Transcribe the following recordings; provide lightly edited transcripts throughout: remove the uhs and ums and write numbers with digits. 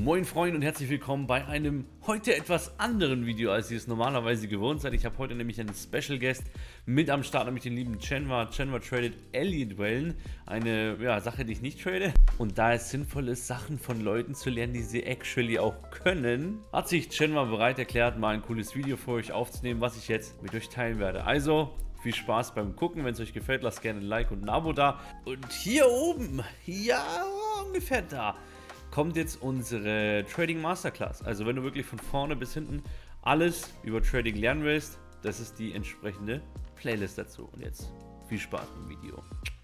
Moin Freunde und herzlich willkommen bei einem heute etwas anderen Video, als ihr es normalerweise gewohnt seid. Ich habe heute nämlich einen Special Guest mit am Start, nämlich den lieben Chenva. Chenva tradet Elliott-Wellen, eine Sache, die ich nicht trade. Und da es sinnvoll ist, Sachen von Leuten zu lernen, die sie actually auch können, hat sich Chenva bereit erklärt, mal ein cooles Video für euch aufzunehmen, was ich jetzt mit euch teilen werde. Also viel Spaß beim Gucken. Wenn es euch gefällt, lasst gerne ein Like und ein Abo da. Und hier oben, ja ungefähr da, kommt jetzt unsere Trading Masterclass. Also wenn du wirklich von vorne bis hinten alles über Trading lernen willst, das ist die entsprechende Playlist dazu. Und jetzt viel Spaß im Video.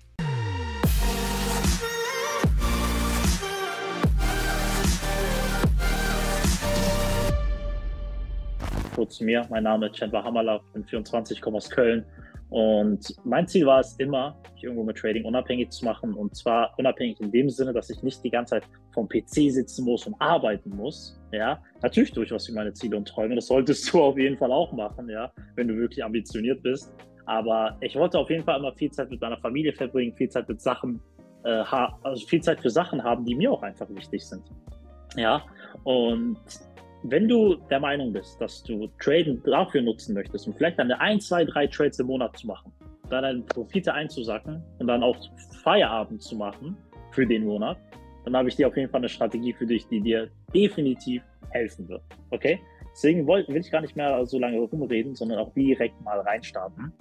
Kurz zu mir, mein Name ist Chenva Hamala, bin 24, komme aus Köln und mein Ziel war es immer, mich irgendwo mit Trading unabhängig zu machen, und zwar unabhängig in dem Sinne, dass ich nicht die ganze Zeit vom PC sitzen muss und arbeiten muss. Ja, natürlich durchaus für meine Ziele und Träume, das solltest du auf jeden Fall auch machen, ja, wenn du wirklich ambitioniert bist, aber ich wollte auf jeden Fall immer viel Zeit mit meiner Familie verbringen, viel Zeit mit Sachen, also viel Zeit für Sachen haben, die mir auch einfach wichtig sind. Ja, und wenn du der Meinung bist, dass du Traden dafür nutzen möchtest, um vielleicht deine 1, 2, 3 Trades im Monat zu machen, dann deine Profite einzusacken und dann auch Feierabend zu machen für den Monat, dann habe ich dir auf jeden Fall eine Strategie für dich, die dir definitiv helfen wird. Okay? Deswegen will ich gar nicht mehr so lange rumreden, sondern auch direkt mal reinstarten.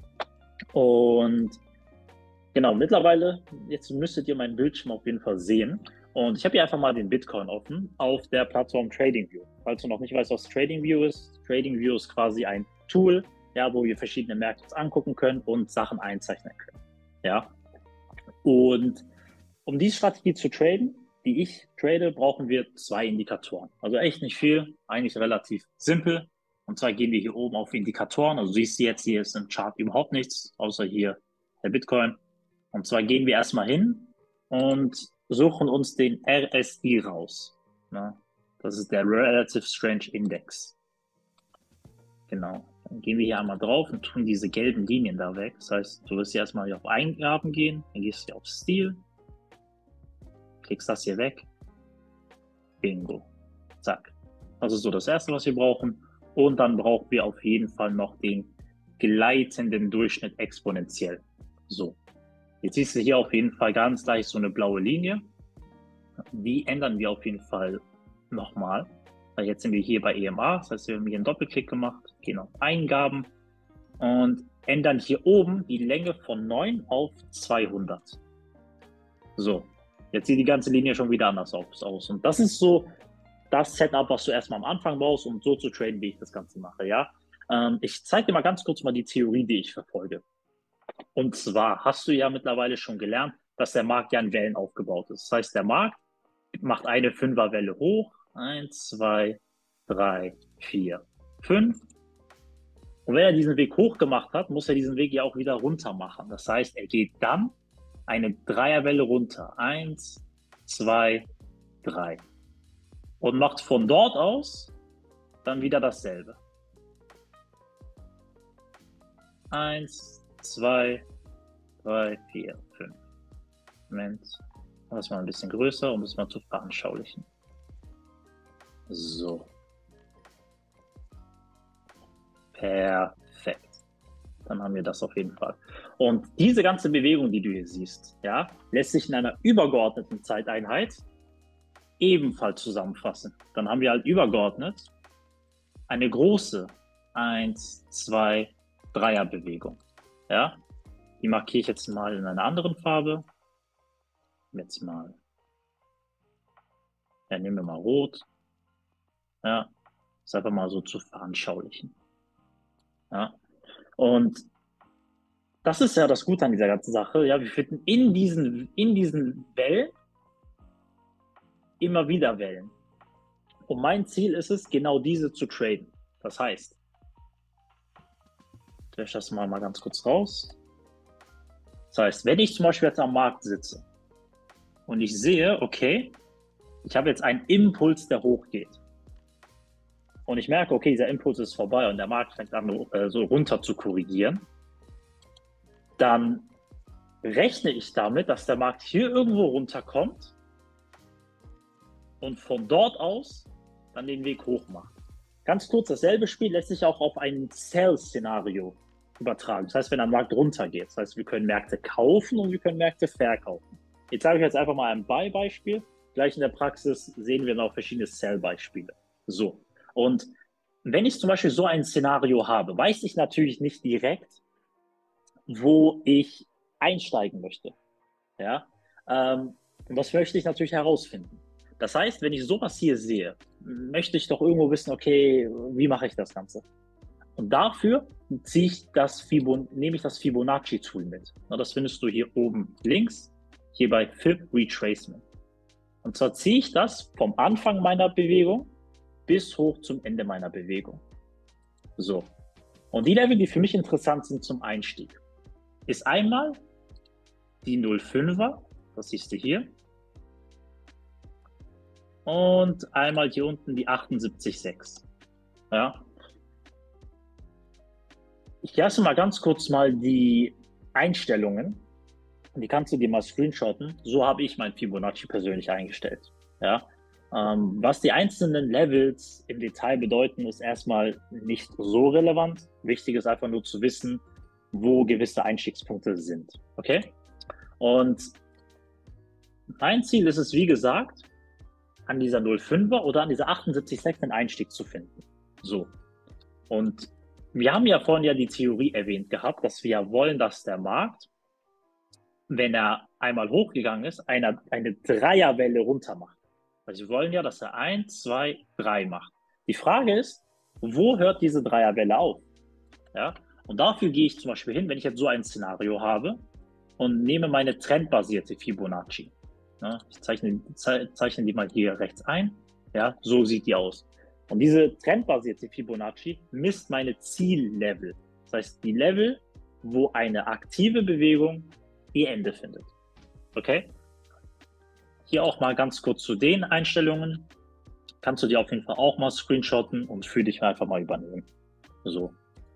Und genau, mittlerweile, jetzt müsstet ihr meinen Bildschirm auf jeden Fall sehen. Und ich habe hier einfach mal den Bitcoin offen auf der Plattform TradingView. Falls du noch nicht weißt, was TradingView ist quasi ein Tool, ja, wo wir verschiedene Märkte uns angucken können und Sachen einzeichnen können. Ja. Und um diese Strategie zu traden, die ich trade, brauchen wir 2 Indikatoren. Also echt nicht viel, eigentlich relativ simpel. Und zwar gehen wir hier oben auf Indikatoren. Also siehst du jetzt, hier ist im Chart überhaupt nichts, außer hier der Bitcoin. Und zwar gehen wir erstmal hin und suchen uns den RSI raus. Ne? Das ist der Relative Strength Index. Genau. Dann gehen wir hier einmal drauf und tun diese gelben Linien da weg. Das heißt, du wirst hier erstmal hier auf Eingaben gehen, dann gehst du hier auf Stil, klickst das hier weg. Bingo. Zack. Das ist so das Erste, was wir brauchen. Und dann brauchen wir auf jeden Fall noch den gleitenden Durchschnitt exponentiell. So. Jetzt siehst du hier auf jeden Fall ganz leicht so eine blaue Linie. Die ändern wir auf jeden Fall nochmal. Jetzt sind wir hier bei EMA, das heißt, wir haben hier einen Doppelklick gemacht, gehen auf Eingaben und ändern hier oben die Länge von 9 auf 200. So, jetzt sieht die ganze Linie schon wieder anders aus. Und das ist so das Setup, was du erstmal am Anfang brauchst, um so zu traden, wie ich das Ganze mache. Ja? Ich zeige dir mal ganz kurz die Theorie, die ich verfolge. Und zwar hast du ja mittlerweile schon gelernt, dass der Markt ja in Wellen aufgebaut ist. Das heißt, der Markt macht eine 5er-Welle hoch. 1, 2, 3, 4, 5. Und wenn er diesen Weg hoch gemacht hat, muss er diesen Weg ja auch wieder runter machen. Das heißt, er geht dann eine 3er-Welle runter. 1, 2, 3. Und macht von dort aus dann wieder dasselbe. 1, 2, 3, 4, 5. Moment. Das mal ein bisschen größer, um es mal zu veranschaulichen. So. Perfekt. Dann haben wir das auf jeden Fall. Und diese ganze Bewegung, die du hier siehst, ja, lässt sich in einer übergeordneten Zeiteinheit ebenfalls zusammenfassen. Dann haben wir halt übergeordnet eine große 1, 2, 3er Bewegung. Ja, die markiere ich jetzt mal in einer anderen Farbe. Jetzt mal, ja, nehmen wir mal rot. Ja, ist einfach mal so zu veranschaulichen. Ja, und das ist ja das Gute an dieser ganzen Sache. Ja, wir finden in diesen Wellen immer wieder Wellen. Und mein Ziel ist es, genau diese zu traden. Das heißt, ich lösche das mal ganz kurz raus. Das heißt, wenn ich zum Beispiel jetzt am Markt sitze und ich sehe, okay, ich habe jetzt einen Impuls, der hochgeht. Und ich merke, okay, dieser Impuls ist vorbei und der Markt fängt an, so runter zu korrigieren. Dann rechne ich damit, dass der Markt hier irgendwo runterkommt und von dort aus dann den Weg hoch macht. Ganz kurz, dasselbe Spiel lässt sich auch auf ein Sell-Szenario übertragen. Das heißt, wenn ein Markt runtergeht, das heißt, wir können Märkte kaufen und wir können Märkte verkaufen. Jetzt sage ich jetzt einfach mal ein Buy-Beispiel. Gleich in der Praxis sehen wir noch verschiedene Sell-Beispiele. So. Und wenn ich zum Beispiel so ein Szenario habe, weiß ich natürlich nicht direkt, wo ich einsteigen möchte. Ja? Und das möchte ich natürlich herausfinden. Das heißt, wenn ich sowas hier sehe, möchte ich doch irgendwo wissen, okay, wie mache ich das Ganze? Und dafür nehme ich das Fibonacci-Tool mit. Das findest du hier oben links, hier bei Fib Retracement. Und zwar ziehe ich das vom Anfang meiner Bewegung bis hoch zum Ende meiner Bewegung. So. Und die Level, die für mich interessant sind zum Einstieg, ist einmal die 0,5er, das siehst du hier, und einmal hier unten die 78,6. Ja. Ich lasse mal ganz kurz mal die Einstellungen. Die kannst du dir mal screenshotten. So habe ich mein Fibonacci persönlich eingestellt. Ja. Was die einzelnen Levels im Detail bedeuten, ist erstmal nicht so relevant. Wichtig ist einfach nur zu wissen, wo gewisse Einstiegspunkte sind. Okay? Und mein Ziel ist es, wie gesagt, an dieser 0,5er oder an dieser 78,6 einen Einstieg zu finden. So. Und wir haben ja vorhin ja die Theorie erwähnt gehabt, dass wir wollen, dass der Markt, wenn er einmal hochgegangen ist, eine Dreierwelle runter macht. Also wir wollen ja, dass er 1, 2, 3 macht. Die Frage ist, wo hört diese Dreierwelle auf? Ja? Und dafür gehe ich zum Beispiel hin, wenn ich jetzt so ein Szenario habe und nehme meine trendbasierte Fibonacci. Ja, ich zeichne die mal hier rechts ein. Ja, so sieht die aus. Und diese trendbasierte Fibonacci misst meine Ziellevel. Das heißt, die Level, wo eine aktive Bewegung ihr Ende findet. Okay? Hier auch mal ganz kurz zu den Einstellungen. Kannst du dir auf jeden Fall auch mal screenshotten und für dich einfach mal übernehmen. So.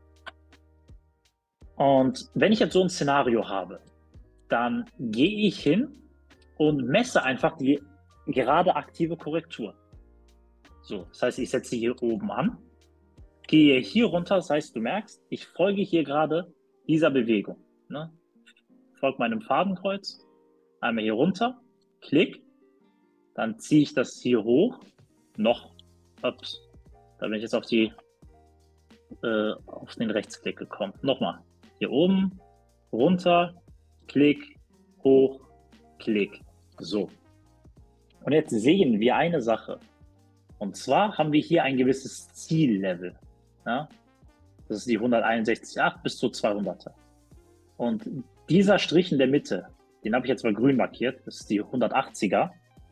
Und wenn ich jetzt so ein Szenario habe, dann gehe ich hin und messe einfach die gerade aktive Korrektur. So, das heißt, ich setze hier oben an, gehe hier runter, das heißt, du merkst, ich folge hier gerade dieser Bewegung. Ne? Folge meinem Fadenkreuz, einmal hier runter, klick, dann ziehe ich das hier hoch, da bin ich jetzt auf den Rechtsklick gekommen. Nochmal, hier oben, runter, klick, hoch, klick. So. Und jetzt sehen wir eine Sache. Und zwar haben wir hier ein gewisses Ziellevel. Ja? Das ist die 161,8 bis zu 200er. Und dieser Strich in der Mitte, den habe ich jetzt mal grün markiert, das ist die 180er.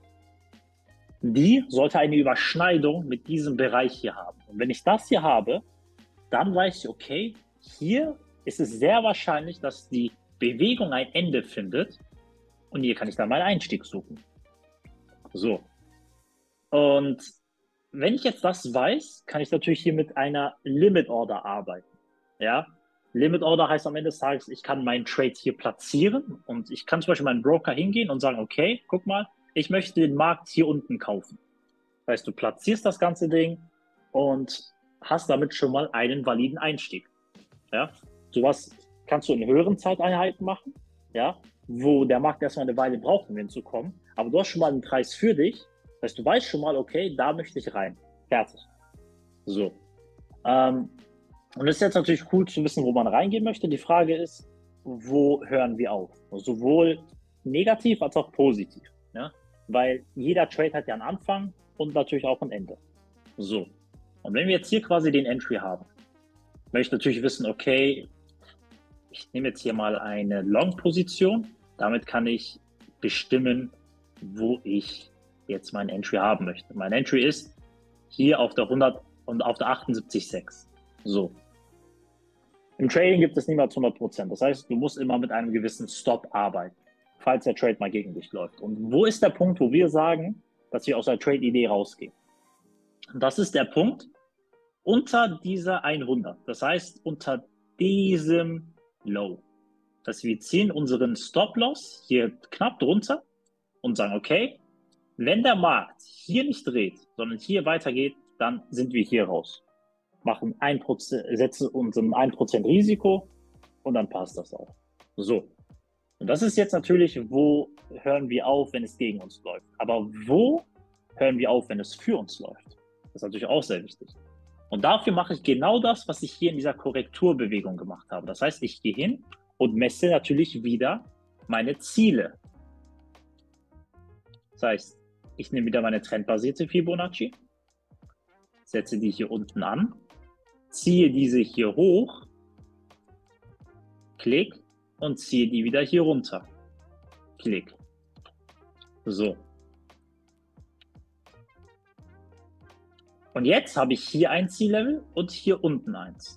Die sollte eine Überschneidung mit diesem Bereich hier haben. Und wenn ich das hier habe, dann weiß ich, okay, hier ist es sehr wahrscheinlich, dass die Bewegung ein Ende findet. Und hier kann ich dann meinen Einstieg suchen. So. Und wenn ich jetzt das weiß, kann ich natürlich hier mit einer Limit Order arbeiten. Ja? Limit Order heißt am Ende des Tages, ich kann meinen Trade hier platzieren und ich kann zum Beispiel meinen Broker hingehen und sagen, okay, guck mal, ich möchte den Markt hier unten kaufen. Das heißt, du platzierst das ganze Ding und hast damit schon mal einen validen Einstieg. Ja? Sowas kannst du in höheren Zeiteinheiten machen, ja? Wo der Markt erstmal eine Weile braucht, um hinzukommen. Aber du hast schon mal einen Preis für dich. Das heißt, du weißt schon mal, okay, da möchte ich rein. Fertig. So. Und es ist jetzt natürlich cool zu wissen, wo man reingehen möchte. Die Frage ist, wo hören wir auf? Sowohl negativ als auch positiv. Ja? Weil jeder Trade hat ja einen Anfang und natürlich auch ein Ende. So. Und wenn wir jetzt hier quasi den Entry haben, möchte ich natürlich wissen, okay, ich nehme jetzt hier mal eine Long-Position. Damit kann ich bestimmen, wo ich jetzt mein Entry haben möchte. Mein Entry ist hier auf der 100 und auf der 78,6. So. Im Trading gibt es niemals 100%. Das heißt, du musst immer mit einem gewissen Stop arbeiten, falls der Trade mal gegen dich läuft. Und wo ist der Punkt, wo wir sagen, dass wir aus der Trade-Idee rausgehen? Und das ist der Punkt unter dieser 100. Das heißt, unter diesem Low. Das heißt, wir ziehen unseren Stop-Loss hier knapp drunter und sagen, okay, Wenn der Markt hier nicht dreht, sondern hier weitergeht, dann sind wir hier raus. Machen 1%, setzen uns ein 1% Risiko und dann passt das auch. So. Und das ist jetzt natürlich, wo hören wir auf, wenn es gegen uns läuft. Aber wo hören wir auf, wenn es für uns läuft? Das ist natürlich auch sehr wichtig. Und dafür mache ich genau das, was ich hier in dieser Korrekturbewegung gemacht habe. Das heißt, ich gehe hin und messe natürlich wieder meine Ziele. Das heißt, ich nehme wieder meine trendbasierte Fibonacci, setze die hier unten an, ziehe diese hier hoch, klick und ziehe die wieder hier runter. Klick. So. Und jetzt habe ich hier ein Ziellevel und hier unten eins.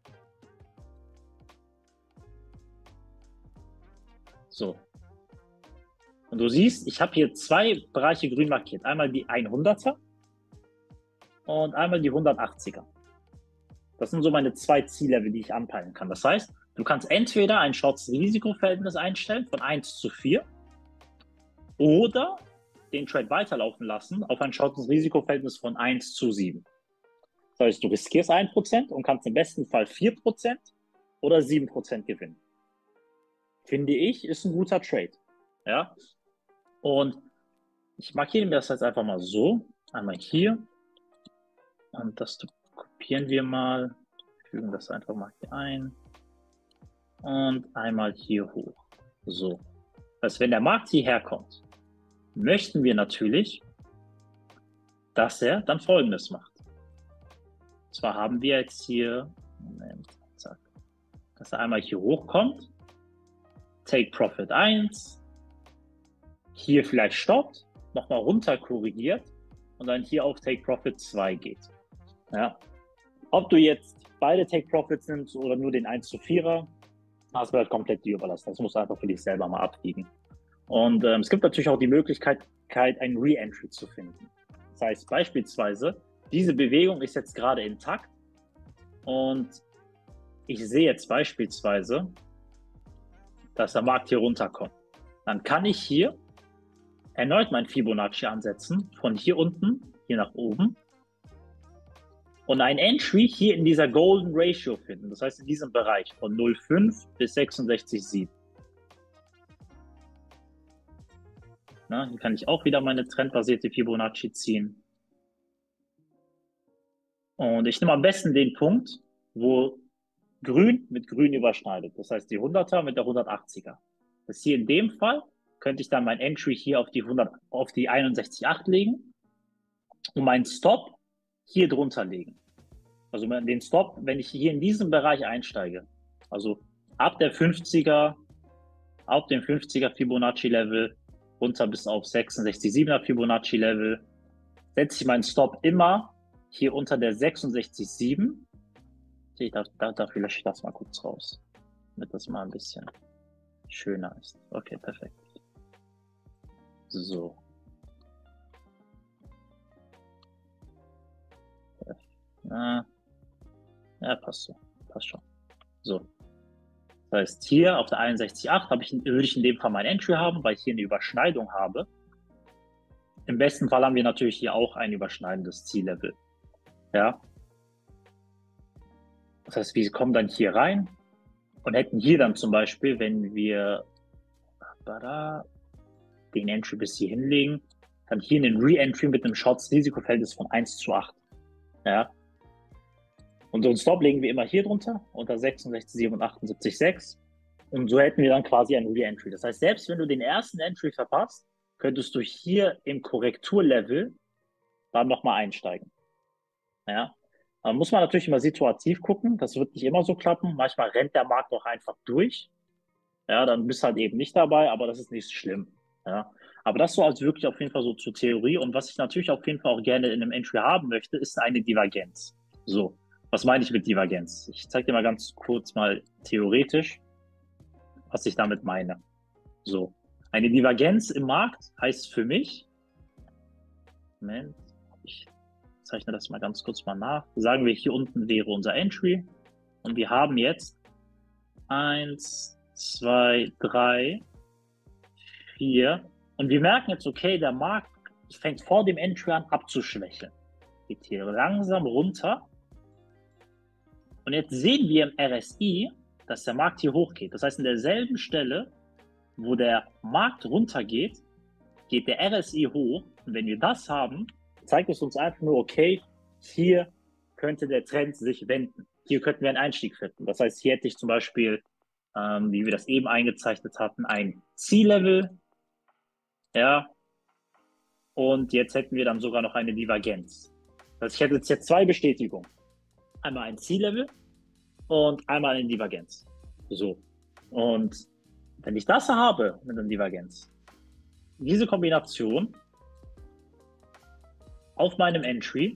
So. Und du siehst, ich habe hier zwei Bereiche grün markiert. Einmal die 100er und einmal die 180er. Das sind so meine zwei Ziellevel, die ich anpeilen kann. Das heißt, du kannst entweder ein Shorts-Risikoverhältnis einstellen von 1:4 oder den Trade weiterlaufen lassen auf ein Shorts-Risikoverhältnis von 1:7. Das heißt, du riskierst 1% und kannst im besten Fall 4% oder 7% gewinnen. Finde ich, ist ein guter Trade. Ja? Und ich markiere mir das jetzt einfach mal so. Einmal hier. Und das kopieren wir mal. Fügen das einfach mal hier ein. Und einmal hier hoch. So. Das heißt, wenn der Markt hierher kommt, möchten wir natürlich, dass er dann Folgendes macht. Und zwar haben wir jetzt hier, Moment, zack, dass er einmal hier hochkommt, Take Profit 1, hier vielleicht stoppt, nochmal runter korrigiert und dann hier auf Take Profit 2 geht. Ja. Ob du jetzt beide Take Profits nimmst oder nur den 1:4er, das wird halt komplett dir überlassen. Das musst du einfach für dich selber mal abwiegen. Und es gibt natürlich auch die Möglichkeit, ein Re-Entry zu finden. Das heißt beispielsweise, diese Bewegung ist jetzt gerade intakt und ich sehe jetzt beispielsweise, dass der Markt hier runterkommt. Dann kann ich hier erneut mein Fibonacci ansetzen, von hier unten, hier nach oben und ein Entry hier in dieser Golden Ratio finden. Das heißt in diesem Bereich von 0,5 bis 66,7. Na, hier kann ich auch wieder meine trendbasierte Fibonacci ziehen. Und ich nehme am besten den Punkt, wo grün mit grün überschneidet. Das heißt die 100er mit der 180er. Das hier in dem Fall könnte ich dann mein Entry hier auf die 61,8 legen und meinen Stop hier drunter legen. Also den Stop, wenn ich hier in diesem Bereich einsteige, also ab dem 50er Fibonacci Level runter bis auf 66,7er Fibonacci Level, setze ich meinen Stop immer hier unter der 66,7. Dafür lösche ich das mal kurz raus, damit das mal ein bisschen schöner ist. Okay, perfekt. So. Ja, passt so. Passt schon. So. Das heißt, hier auf der 61,8 würde ich in dem Fall mein Entry haben, weil ich hier eine Überschneidung habe. Im besten Fall haben wir natürlich hier auch ein überschneidendes Ziellevel. Ja. Das heißt, wir kommen dann hier rein und hätten hier dann zum Beispiel, wenn wir den Entry bis hier hinlegen, dann hier einen Re-Entry mit einem Shorts-Risikoverhältnis von 1:8. Ja. Und so einen Stop legen wir immer hier drunter, unter 66,7 und 78,6. Und so hätten wir dann quasi ein Re-Entry. Das heißt, selbst wenn du den ersten Entry verpasst, könntest du hier im Korrekturlevel dann nochmal einsteigen. Ja. Da muss man natürlich immer situativ gucken. Das wird nicht immer so klappen. Manchmal rennt der Markt auch einfach durch. Ja, dann bist du halt eben nicht dabei, aber das ist nicht so schlimm. Ja. Aber das so als wirklich auf jeden Fall so zur Theorie. Und was ich natürlich auf jeden Fall auch gerne in einem Entry haben möchte, ist eine Divergenz. So, was meine ich mit Divergenz? Ich zeige dir mal ganz kurz mal theoretisch, was ich damit meine. So, eine Divergenz im Markt heißt für mich, Moment, ich zeichne das mal ganz kurz mal nach. Sagen wir, hier unten wäre unser Entry und wir haben jetzt 1, 2, 3, 4 und wir merken jetzt, okay, der Markt fängt vor dem Entry an abzuschwächeln. Geht hier langsam runter. Und jetzt sehen wir im RSI, dass der Markt hier hochgeht. Das heißt, in derselben Stelle, wo der Markt runtergeht, geht der RSI hoch. Und wenn wir das haben, zeigt es uns einfach nur, okay, hier könnte der Trend sich wenden. Hier könnten wir einen Einstieg finden. Das heißt, hier hätte ich zum Beispiel, wie wir das eben eingezeichnet hatten, ein C-Level. Ja. Und jetzt hätten wir dann sogar noch eine Divergenz. Das heißt, ich hätte jetzt zwei Bestätigungen. Einmal ein C-Level und einmal eine Divergenz. So. Und wenn ich das habe mit einer Divergenz, diese Kombination auf meinem Entry,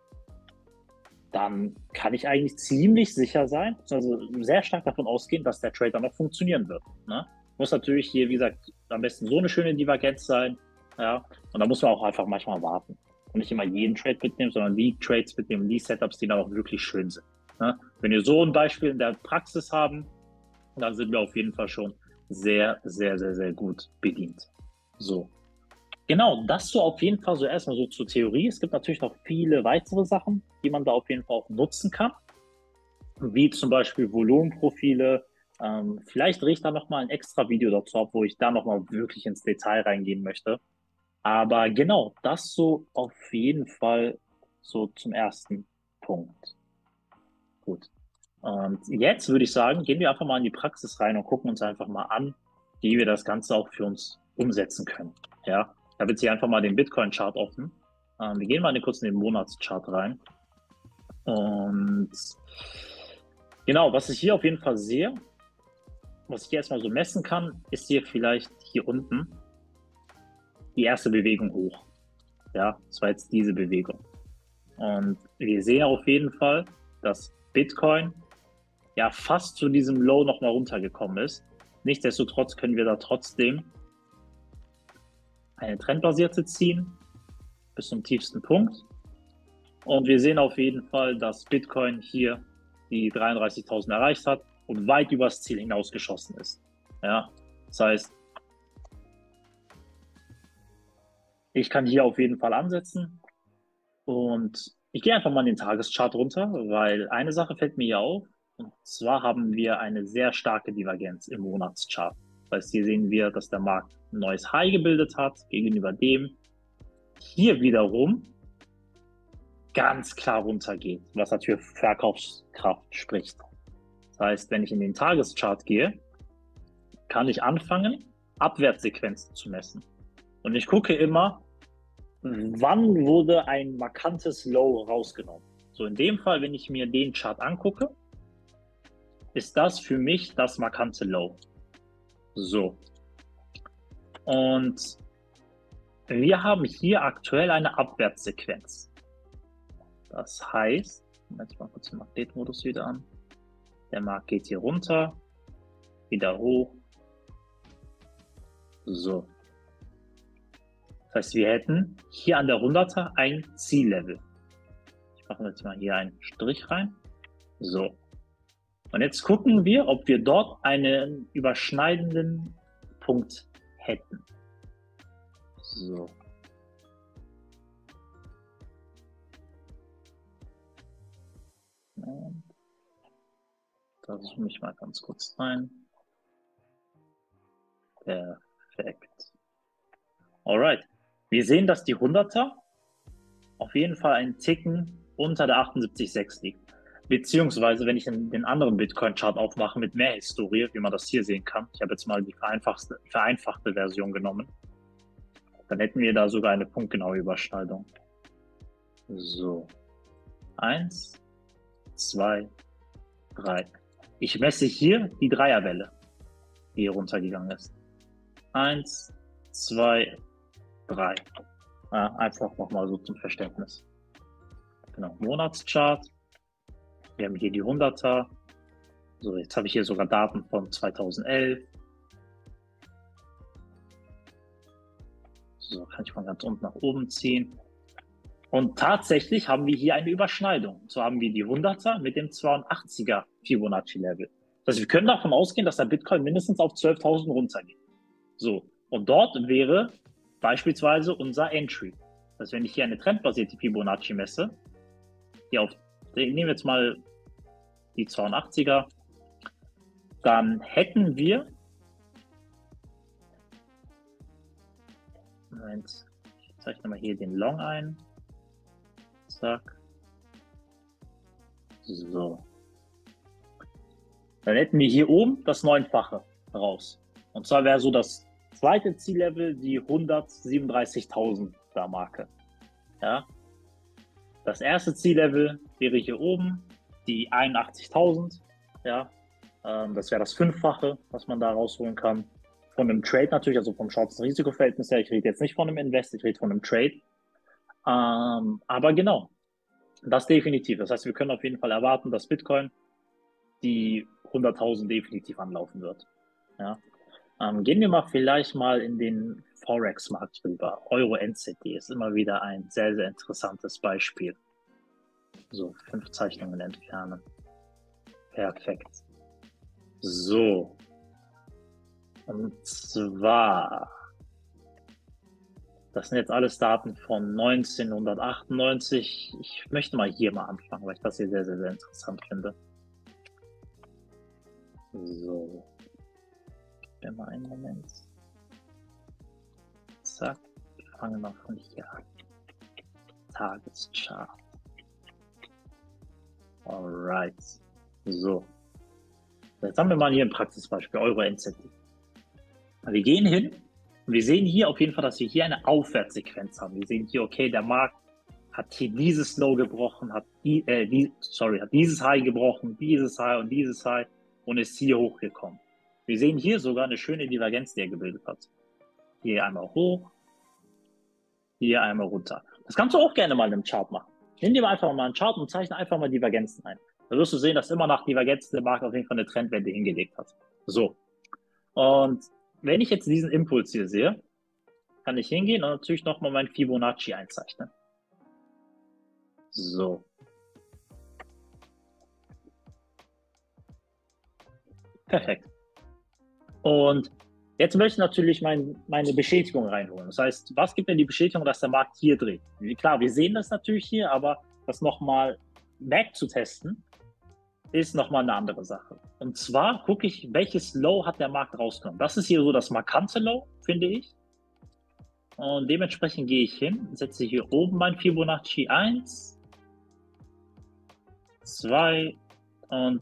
dann kann ich eigentlich ziemlich sicher sein, also sehr stark davon ausgehen, dass der Trade dann noch funktionieren wird. Ne? Muss natürlich hier, wie gesagt, am besten so eine schöne Divergenz sein. Ja? Und da muss man auch einfach manchmal warten. Und nicht immer jeden Trade mitnehmen, sondern die Trades mitnehmen, die Setups, die dann auch wirklich schön sind. Ne? Wenn wir so ein Beispiel in der Praxis haben, dann sind wir auf jeden Fall schon sehr, sehr, sehr, sehr gut bedient. So. Genau, das so auf jeden Fall so erstmal so zur Theorie. Es gibt natürlich noch viele weitere Sachen, die man da auf jeden Fall auch nutzen kann, wie zum Beispiel Volumenprofile. Vielleicht drehe ich da nochmal ein extra Video dazu ab, wo ich da nochmal wirklich ins Detail reingehen möchte. Aber genau, das so auf jeden Fall so zum ersten Punkt. Gut. Und jetzt würde ich sagen, gehen wir einfach mal in die Praxis rein und gucken uns einfach mal an, wie wir das Ganze auch für uns umsetzen können. Ja, ich habe jetzt hier einfach mal den Bitcoin-Chart offen. Wir gehen mal kurz in den Monatschart rein. Und genau, was ich hier auf jeden Fall sehe, was ich hier erstmal so messen kann, ist hier vielleicht hier unten die erste Bewegung hoch. Ja, das war jetzt diese Bewegung. Und wir sehen auf jeden Fall, dass Bitcoin ja fast zu diesem Low nochmal runtergekommen ist. Nichtsdestotrotz können wir da trotzdem eine trendbasierte ziehen bis zum tiefsten Punkt. Und wir sehen auf jeden Fall, dass Bitcoin hier die 33.000 erreicht hat und weit übers Ziel hinausgeschossen ist. Ja, das heißt, ich kann hier auf jeden Fall ansetzen und ich gehe einfach mal in den Tageschart runter, weil eine Sache fällt mir hier auf, und zwar haben wir eine sehr starke Divergenz im Monatschart. Das heißt, hier sehen wir, dass der Markt ein neues High gebildet hat gegenüber dem hier wiederum ganz klar runtergeht, was natürlich für Verkaufskraft spricht. Das heißt, wenn ich in den Tageschart gehe, kann ich anfangen, Abwärtssequenzen zu messen. Und ich gucke immer, wann wurde ein markantes Low rausgenommen. So in dem Fall, wenn ich mir den Chart angucke, ist das für mich das markante Low. So. Und wir haben hier aktuell eine Abwärtssequenz. Das heißt, jetzt mal kurz den Magnetmodus wieder an. Der Markt geht hier runter, wieder hoch. So. Das heißt, wir hätten hier an der 100er ein Ziellevel. Ich mache jetzt mal hier einen Strich rein. So. Und jetzt gucken wir, ob wir dort einen überschneidenden Punkt hätten. So. Und da zoome ich mal ganz kurz rein. Perfekt. Alright. Wir sehen, dass die 100er auf jeden Fall einen Ticken unter der 78,6 liegt. Beziehungsweise, wenn ich den anderen Bitcoin-Chart aufmache mit mehr Historie, wie man das hier sehen kann, ich habe jetzt mal die vereinfachte Version genommen, dann hätten wir da sogar eine punktgenaue Überschneidung. So. 1, 2, 3. Ich messe hier die Dreierwelle, die hier runtergegangen ist. 1, 2, 3. Ja, einfach nochmal so zum Verständnis. Genau, Monatschart. Wir haben hier die 100er. So, jetzt habe ich hier sogar Daten von 2011. So, kann ich mal ganz unten nach oben ziehen. Und tatsächlich haben wir hier eine Überschneidung. Und zwar haben wir die 100er mit dem 82er Fibonacci-Level. Das heißt, wir können davon ausgehen, dass der Bitcoin mindestens auf 12.000 runtergeht. So, und dort wäre beispielsweise unser Entry. dass wenn ich hier eine trendbasierte Fibonacci messe, nehmen wir jetzt mal die 82er, dann hätten wir, Moment, ich zeichne mal hier den Long ein, zack, so, dann hätten wir hier oben das 9-fache raus. Und zwar wäre so das zweite Ziellevel die 137.000 Marke. Ja? Das erste Ziellevel wäre hier oben die 81.000. Ja? Das wäre das 5-fache, was man da rausholen kann. Von einem Trade natürlich, also vom Chancen-Risiko-Verhältnis her. Ich rede jetzt nicht von einem Invest, ich rede von einem Trade. Aber genau, das definitiv. Das heißt, wir können auf jeden Fall erwarten, dass Bitcoin die 100.000 definitiv anlaufen wird. Ja. Gehen wir vielleicht mal in den Forex-Markt rüber. Euro-NZD ist immer wieder ein sehr, sehr interessantes Beispiel. So, 5 Zeichnungen entfernen. Perfekt. So. Und zwar, das sind jetzt alles Daten von 1998. Ich möchte mal hier mal anfangen, weil ich das hier sehr, sehr, sehr interessant finde. So. Gib mir mal einen Moment. Zack. Fangen wir von hier an. Tageschart. Alright. So. Jetzt haben wir mal hier ein Praxisbeispiel, Euro-NZD. Wir gehen hin und wir sehen hier auf jeden Fall, dass wir hier eine Aufwärtssequenz haben. Wir sehen hier, okay, der Markt hat hier dieses Low gebrochen, hat dieses High gebrochen, dieses High und dieses High und ist hier hochgekommen. Wir sehen hier sogar eine schöne Divergenz, die er gebildet hat. Hier einmal hoch, hier einmal runter. Das kannst du auch gerne mal in einem Chart machen. Nimm dir einfach mal einen Chart und zeichne einfach mal Divergenzen ein. Da wirst du sehen, dass immer nach Divergenzen der Markt auf jeden Fall eine Trendwende hingelegt hat. So. Und wenn ich jetzt diesen Impuls hier sehe, kann ich hingehen und natürlich nochmal mein Fibonacci einzeichnen. So. Perfekt. Und jetzt möchte ich natürlich meine Bestätigung reinholen. Das heißt, was gibt mir die Bestätigung, dass der Markt hier dreht? Klar, wir sehen das natürlich hier, aber das nochmal back zu testen, ist nochmal eine andere Sache. Und zwar gucke ich, welches Low hat der Markt rausgenommen. Das ist hier so das markante Low, finde ich. Und dementsprechend gehe ich hin, setze hier oben mein Fibonacci 1, 2 und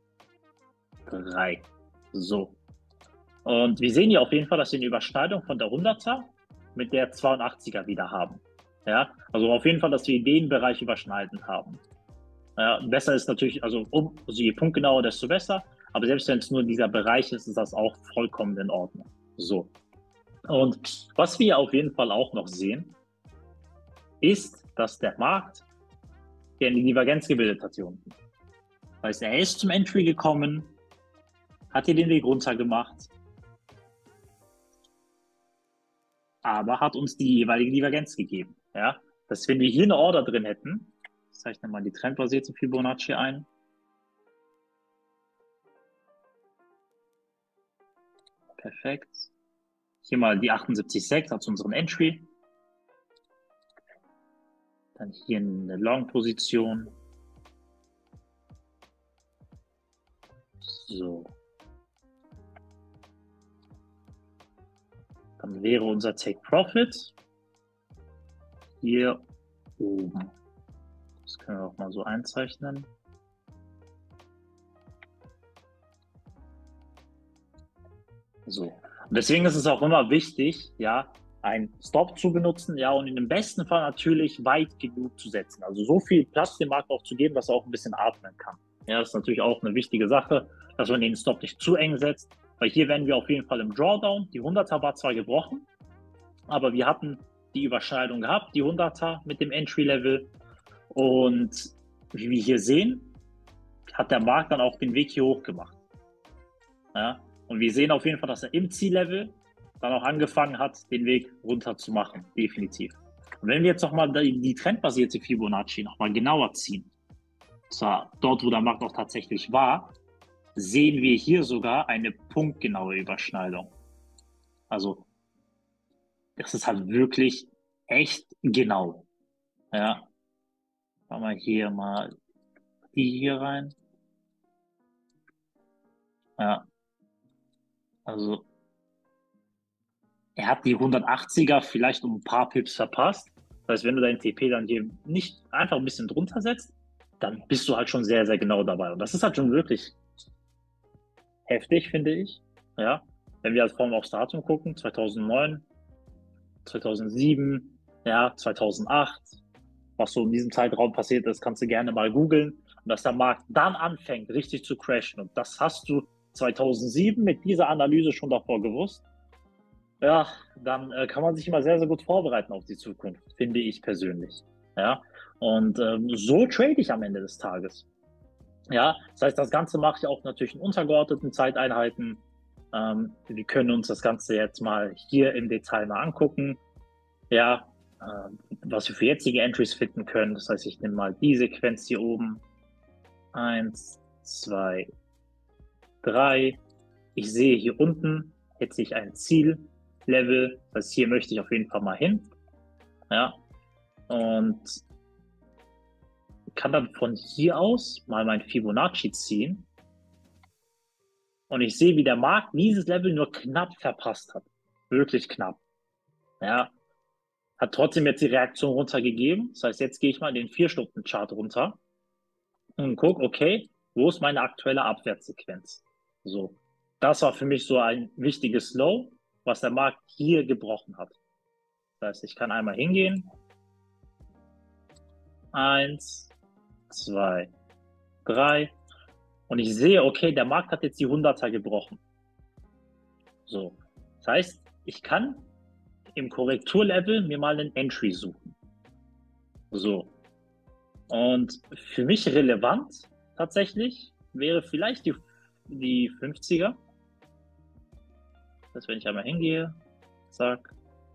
3. So. Und wir sehen hier auf jeden Fall, dass wir eine Überschneidung von der 100er mit der 82er wieder haben. Ja, also auf jeden Fall, dass wir den Bereich überschneiden haben. Ja, besser ist natürlich, also je punktgenauer, desto besser. Aber selbst wenn es nur dieser Bereich ist, ist das auch vollkommen in Ordnung. So. Und was wir auf jeden Fall auch noch sehen, ist, dass der Markt hier eine Divergenz gebildet hat hier unten. Das heißt, er ist zum Entry gekommen, hat hier den Weg runter gemacht, aber hat uns die jeweilige Divergenz gegeben. Ja? Das heißt, wenn wir hier eine Order drin hätten, ich zeichne mal die trendbasierte Fibonacci ein. Perfekt. Hier mal die 78,6 als unseren Entry. Dann hier eine Long-Position. So. Dann wäre unser Take Profit hier oben. Das können wir auch mal so einzeichnen. So. Und deswegen ist es auch immer wichtig, ja, einen Stop zu benutzen, ja, und in dem besten Fall natürlich weit genug zu setzen. Also so viel Platz dem Markt auch zu geben, dass er auch ein bisschen atmen kann. Ja, das ist natürlich auch eine wichtige Sache, dass man den Stop nicht zu eng setzt, weil hier werden wir auf jeden Fall im Drawdown. Die 100er war zwar gebrochen, aber wir hatten die Überschneidung gehabt, die 100er mit dem Entry-Level. Und wie wir hier sehen, hat der Markt dann auch den Weg hier hoch gemacht. Ja? Und wir sehen auf jeden Fall, dass er im Ziellevel dann auch angefangen hat, den Weg runter zu machen, definitiv. Und wenn wir jetzt nochmal die trendbasierte Fibonacci nochmal genauer ziehen, zwar dort, wo der Markt auch tatsächlich war, sehen wir hier sogar eine punktgenaue Überschneidung. Also, das ist halt wirklich echt genau. Ja, machen wir hier mal die hier rein. Ja, also er hat die 180er vielleicht um ein paar Pips verpasst. Das heißt, wenn du deinen TP dann hier nicht einfach ein bisschen drunter setzt, dann bist du halt schon sehr, sehr genau dabei. Und das ist halt schon wirklich heftig, finde ich. Ja, wenn wir als vor allem aufs Datum gucken, 2009, 2007, ja, 2008, was so in diesem Zeitraum passiert ist, kannst du gerne mal googeln. Und dass der Markt dann anfängt, richtig zu crashen. Und das hast du 2007 mit dieser Analyse schon davor gewusst. Ja, dann kann man sich immer sehr, sehr gut vorbereiten auf die Zukunft, finde ich persönlich. Ja, und so trade ich am Ende des Tages. Ja, das heißt, das Ganze mache ich auch natürlich in untergeordneten Zeiteinheiten. Wir können uns das Ganze jetzt mal hier im Detail mal angucken. Ja, was wir für jetzige Entries finden können. Das heißt, ich nehme mal die Sequenz hier oben. 1, 2, 3. Ich sehe hier unten, jetzt sehe ich ein Ziellevel. Das heißt, hier möchte ich auf jeden Fall mal hin. Ja, und kann dann von hier aus mal mein Fibonacci ziehen. Und ich sehe, wie der Markt dieses Level nur knapp verpasst hat. Wirklich knapp. Ja, hat trotzdem jetzt die Reaktion runtergegeben. Das heißt, jetzt gehe ich mal in den 4-Stunden-Chart runter und gucke, okay, wo ist meine aktuelle Abwärtssequenz? So, das war für mich so ein wichtiges Low, was der Markt hier gebrochen hat. Das heißt, ich kann einmal hingehen. 1, 2, 3. Und ich sehe, okay, der Markt hat jetzt die 100er gebrochen. So, das heißt, ich kann im Korrekturlevel mir mal einen Entry suchen. So, und für mich relevant tatsächlich wäre vielleicht die 50er. Das heißt, wenn ich einmal hingehe, zack,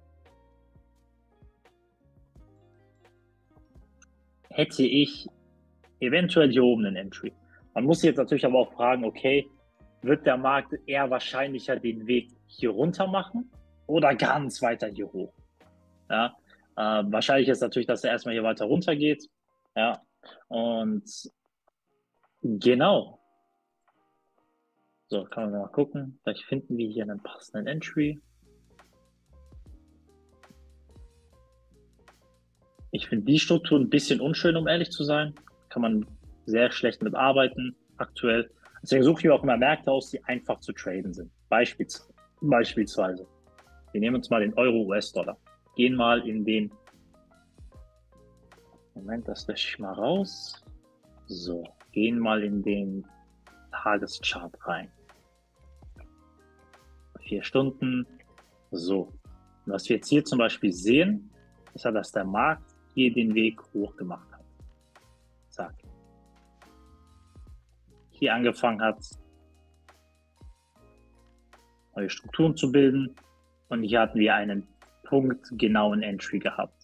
hätte ich eventuell hier oben einen Entry. Man muss jetzt natürlich aber auch fragen, okay, wird der Markt eher wahrscheinlicher den Weg hier runter machen oder ganz weiter hier hoch? Ja, wahrscheinlich ist natürlich, dass er erstmal hier weiter runter geht. Ja, und genau. So, kann man mal gucken. Vielleicht finden wir hier einen passenden Entry. Ich finde die Struktur ein bisschen unschön, um ehrlich zu sein. Kann man sehr schlecht mit arbeiten aktuell. Deswegen suche ich mir auch immer Märkte aus, die einfach zu traden sind. Beispielsweise. Wir nehmen uns mal den Euro-US-Dollar. Gehen mal in den. Moment, das lösche ich mal raus. So, gehen mal in den Tageschart rein. 4 Stunden. So. Und was wir jetzt hier zum Beispiel sehen, ist ja, dass der Markt hier den Weg hoch gemacht hat. Zack. Hier angefangen hat, neue Strukturen zu bilden. Und hier hatten wir einen punktgenauen Entry gehabt.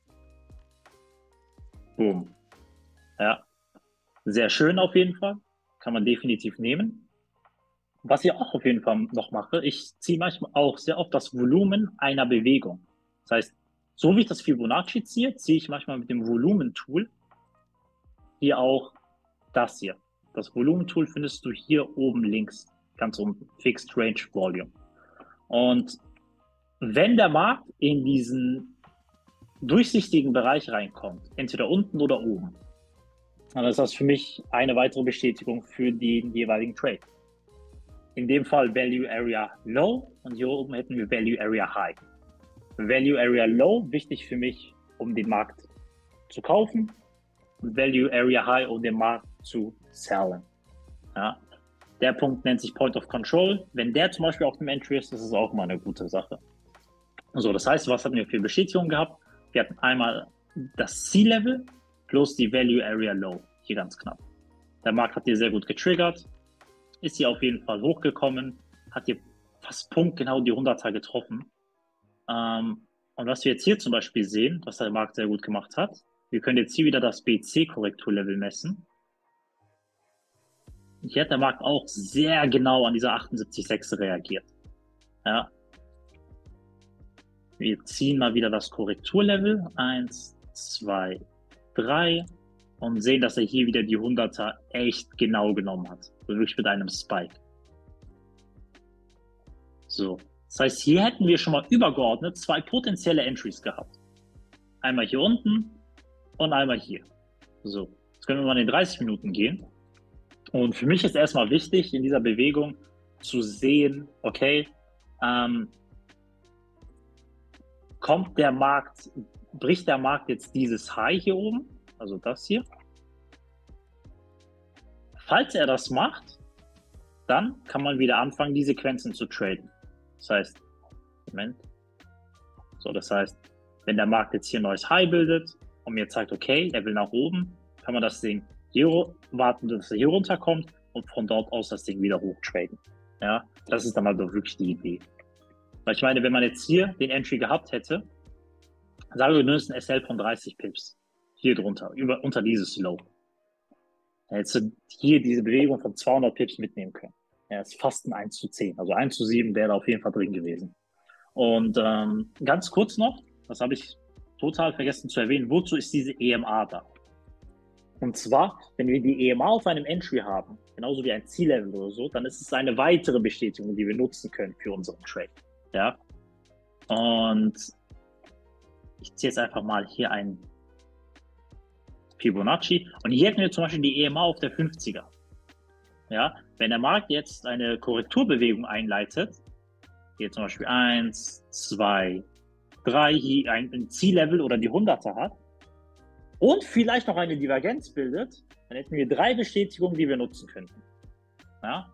Boom. Ja. Sehr schön auf jeden Fall. Kann man definitiv nehmen. Was ich auch auf jeden Fall noch mache, ich ziehe manchmal auch sehr oft das Volumen einer Bewegung. Das heißt, so wie ich das Fibonacci ziehe, ziehe ich manchmal mit dem Volumentool hier auch das hier. Das Volumentool findest du hier oben links, ganz unten, Fixed Range Volume. Und wenn der Markt in diesen durchsichtigen Bereich reinkommt, entweder unten oder oben, dann ist das für mich eine weitere Bestätigung für den jeweiligen Trade. In dem Fall Value Area Low und hier oben hätten wir Value Area High. Value Area Low, wichtig für mich, um den Markt zu kaufen. Value Area High, um den Markt zu sellen. Ja. Der Punkt nennt sich Point of Control. Wenn der zum Beispiel auf dem Entry ist, ist es auch mal eine gute Sache. So, das heißt, was hatten wir für Bestätigungen gehabt? Wir hatten einmal das C-Level plus die Value Area Low, hier ganz knapp. Der Markt hat hier sehr gut getriggert, ist hier auf jeden Fall hochgekommen, hat hier fast punktgenau die 100er getroffen. Und was wir jetzt hier zum Beispiel sehen, was der Markt sehr gut gemacht hat, wir können jetzt hier wieder das BC-Korrekturlevel messen. Hier hat der Markt auch sehr genau an dieser 78,6 reagiert. Ja. Wir ziehen mal wieder das Korrekturlevel. 1, 2, 3. Und sehen, dass er hier wieder die 100er echt genau genommen hat. Also wirklich mit einem Spike. So. Das heißt, hier hätten wir schon mal übergeordnet 2 potenzielle Entries gehabt. Einmal hier unten und einmal hier. So. Jetzt können wir mal in 30 Minuten gehen. Und für mich ist erstmal wichtig, in dieser Bewegung zu sehen, okay, bricht der Markt jetzt dieses High hier oben, also das hier. Falls er das macht, dann kann man wieder anfangen, die Sequenzen zu traden. Das heißt, Moment. So, das heißt, wenn der Markt jetzt hier ein neues High bildet und mir zeigt, okay, er will nach oben, kann man das Ding hier warten, dass er hier runterkommt und von dort aus das Ding wieder hoch traden. Ja, das ist dann halt auch wirklich die Idee. Weil ich meine, wenn man jetzt hier den Entry gehabt hätte, sagen wir, du nimmst ein SL von 30 Pips hier drunter, unter dieses Low. Dann hättest du hier diese Bewegung von 200 Pips mitnehmen können. Ja, ist fast ein 1 zu 10. Also 1 zu 7 wäre da auf jeden Fall drin gewesen. Und ganz kurz noch, das habe ich total vergessen zu erwähnen, wozu ist diese EMA da? Und zwar, wenn wir die EMA auf einem Entry haben, genauso wie ein Ziellevel oder so, dann ist es eine weitere Bestätigung, die wir nutzen können für unseren Trade. Ja? Und ich ziehe jetzt einfach mal hier ein Fibonacci. Und hier hätten wir zum Beispiel die EMA auf der 50er. Ja? Wenn der Markt jetzt eine Korrekturbewegung einleitet, hier zum Beispiel 1, 2, 3, hier ein Ziellevel oder die 100er hat, und vielleicht noch eine Divergenz bildet, dann hätten wir 3 Bestätigungen, die wir nutzen könnten. Ja?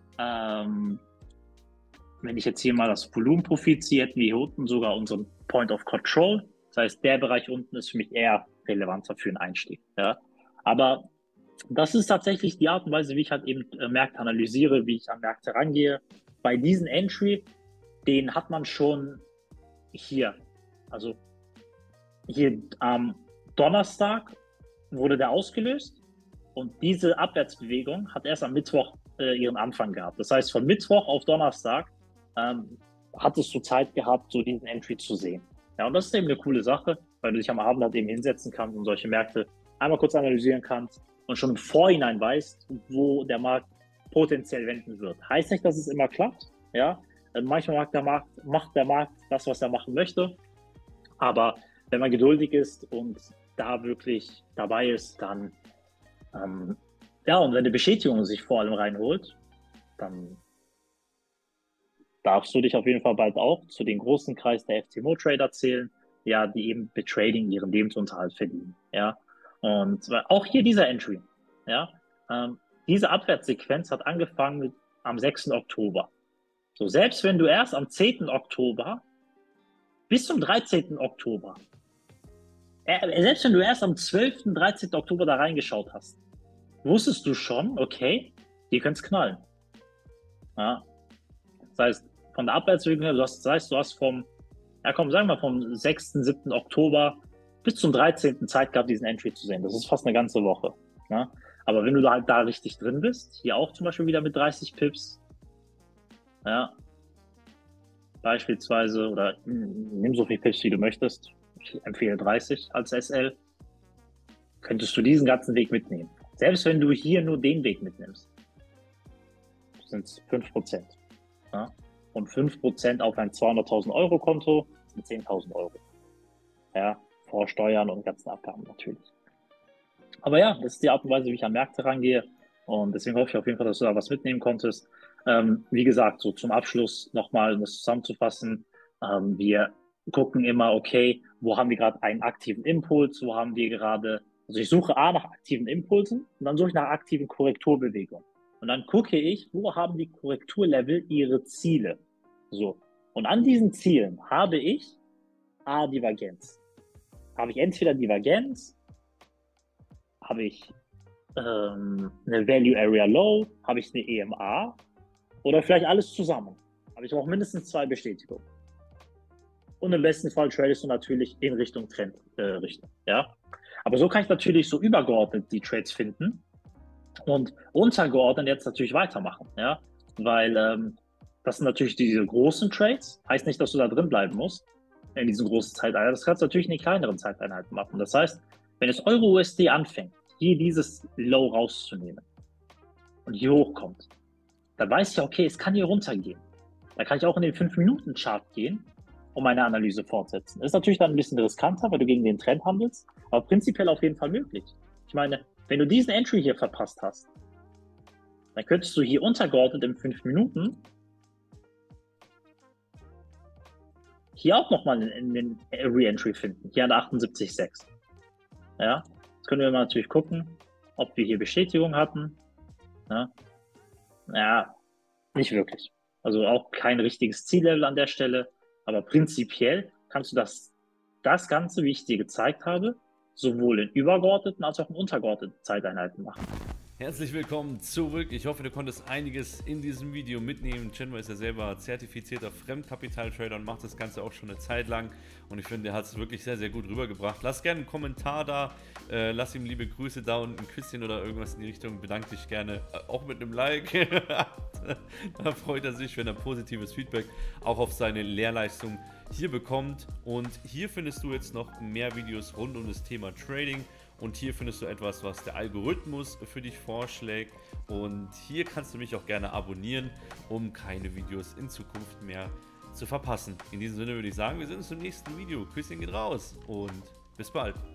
Wenn ich jetzt hier mal das Volumenprofil ziehe, hätten wir hier unten sogar unseren Point of Control. Das heißt, der Bereich unten ist für mich eher relevanter für einen Einstieg. Ja? Aber das ist tatsächlich die Art und Weise, wie ich halt eben Märkte analysiere, wie ich an Märkte rangehe. Bei diesen Entry, den hat man schon hier, also hier am Donnerstag wurde der ausgelöst und diese Abwärtsbewegung hat erst am Mittwoch ihren Anfang gehabt. Das heißt, von Mittwoch auf Donnerstag hattest du Zeit gehabt, so diesen Entry zu sehen. Ja, und das ist eben eine coole Sache, weil du dich am Abend halt eben hinsetzen kannst und solche Märkte einmal kurz analysieren kannst und schon im Vorhinein weißt, wo der Markt potenziell wenden wird. Heißt nicht, dass es immer klappt. Ja, manchmal macht der Markt das, was er machen möchte. Aber wenn man geduldig ist und da wirklich dabei ist, dann ja, und wenn die Bestätigung sich vor allem reinholt, dann darfst du dich auf jeden Fall bald auch zu den großen Kreis der FTMO-Trader zählen, ja, die eben mit Trading ihren Lebensunterhalt verdienen. Ja, und auch hier dieser Entry, ja, diese Abwärtssequenz hat angefangen am 6. Oktober. So, selbst wenn du erst am 10. Oktober bis zum 13. Oktober, selbst wenn du erst am 12., 13. Oktober da reingeschaut hast, wusstest du schon, okay, hier könnte es knallen. Ja, das heißt, von der Abwärtsbewegung her, das heißt, du hast vom 6., 7. Oktober bis zum 13. Zeit gehabt, diesen Entry zu sehen. Das ist fast eine ganze Woche. Ja? Aber wenn du da halt da richtig drin bist, hier auch zum Beispiel wieder mit 30 Pips, ja, beispielsweise, oder nimm so viel Pips, wie du möchtest, ich empfehle 30 als SL, könntest du diesen ganzen Weg mitnehmen. Selbst wenn du hier nur den Weg mitnimmst, sind es 5%. Ja? Und 5% auf ein 200.000 Euro Konto sind 10.000 Euro. Ja, vor Steuern und ganzen Abgaben natürlich. Aber ja, das ist die Art und Weise, wie ich an Märkte rangehe. Und deswegen hoffe ich auf jeden Fall, dass du da was mitnehmen konntest. Wie gesagt, so zum Abschluss nochmal, um das zusammenzufassen. Wir gucken immer, okay, wo haben wir gerade einen aktiven Impuls, wo haben wir gerade, also ich suche nach aktiven Impulsen und dann suche ich nach aktiven Korrekturbewegungen. Und dann gucke ich, wo haben die Korrekturlevel ihre Ziele. So. Und an diesen Zielen habe ich Divergenz. Habe ich entweder Divergenz, habe ich eine Value Area Low, habe ich eine EMA oder vielleicht alles zusammen. Habe ich auch mindestens 2 Bestätigungen. Und im besten Fall tradest du natürlich in Richtung Trendrichtung. Ja? Aber so kann ich natürlich so übergeordnet die Trades finden und untergeordnet jetzt natürlich weitermachen. Ja? Weil das sind natürlich diese großen Trades. Heißt nicht, dass du da drin bleiben musst. in diesen großen Zeiteinheiten. Das kannst du natürlich in den kleineren Zeiteinheiten machen. Das heißt, wenn es Euro-USD anfängt, hier dieses Low rauszunehmen und hier hochkommt, dann weiß ich ja, okay, es kann hier runtergehen. Da kann ich auch in den 5-Minuten-Chart gehen und meine Analyse fortsetzen. Ist natürlich dann ein bisschen riskanter, weil du gegen den Trend handelst, aber prinzipiell auf jeden Fall möglich. Ich meine, wenn du diesen Entry hier verpasst hast, dann könntest du hier untergeordnet in 5 Minuten hier auch nochmal einen Re-Entry finden, hier an 78,6. Ja, jetzt können wir mal natürlich gucken, ob wir hier Bestätigung hatten. Ja, nicht wirklich. Also auch kein richtiges Ziellevel an der Stelle, aber prinzipiell kannst du das Ganze, wie ich dir gezeigt habe, sowohl in übergeordneten als auch in untergeordneten Zeiteinheiten machen. Herzlich willkommen zurück. Ich hoffe, du konntest einiges in diesem Video mitnehmen. Chenwa ist ja selber zertifizierter Fremdkapitaltrader und macht das Ganze auch schon eine Zeit lang. Und ich finde, er hat es wirklich sehr, sehr gut rübergebracht. Lass gerne einen Kommentar da, lass ihm liebe Grüße da und ein Küsschen oder irgendwas in die Richtung. Bedanke dich gerne, auch mit einem Like. Da freut er sich, wenn er positives Feedback auch auf seine Lehrleistung hier bekommt. Und hier findest du jetzt noch mehr Videos rund um das Thema Trading. Und hier findest du etwas, was der Algorithmus für dich vorschlägt. Und hier kannst du mich auch gerne abonnieren, um keine Videos in Zukunft mehr zu verpassen. In diesem Sinne würde ich sagen, wir sehen uns im nächsten Video. Küsschen geht raus und bis bald.